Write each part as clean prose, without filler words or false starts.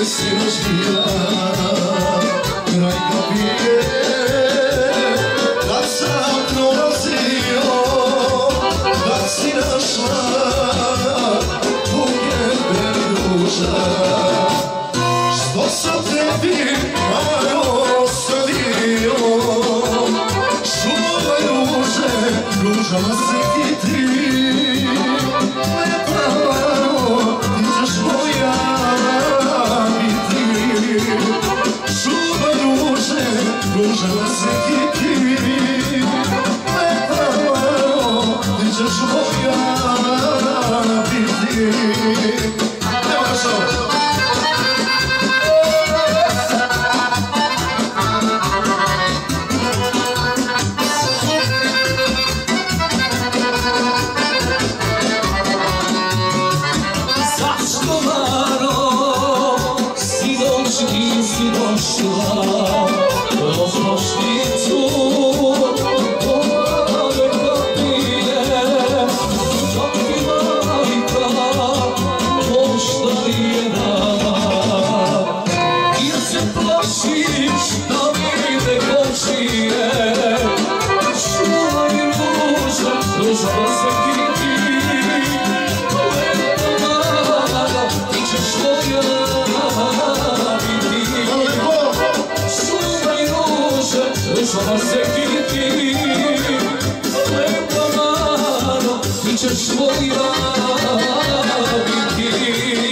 sinoć bila kraj kapije, kad sam prolazio, kad si našla buket ruža. Što sam tebi malo ostavio, šuma ruže, ružama se kiti. Lepavano, ti ćeš moja biti. Šuma ruže, ružama se kiti. Lepavano, ti ćeš moja biti. Evo što? Šuma se kiti, lepa mano, ti ćeš moja biti.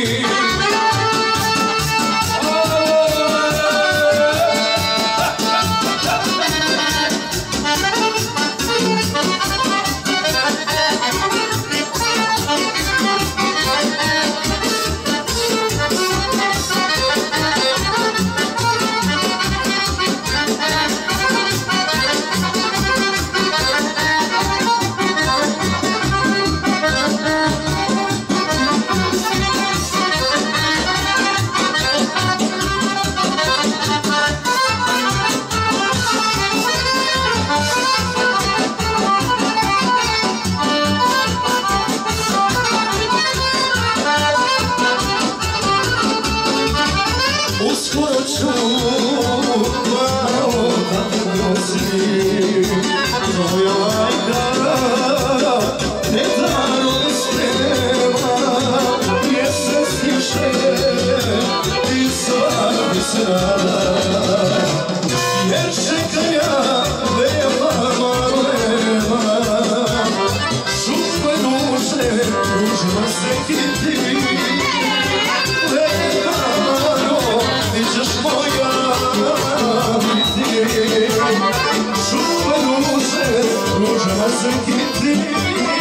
Uskoro ću malo da te nosim, tvoja majka nedavno me sprema, jesen stiše i slavi se rada, jer čekanja nema malo nema, šume ruže, ružima se kiti. Ti ćeš moja biti, šume ruže, ružama se kiti.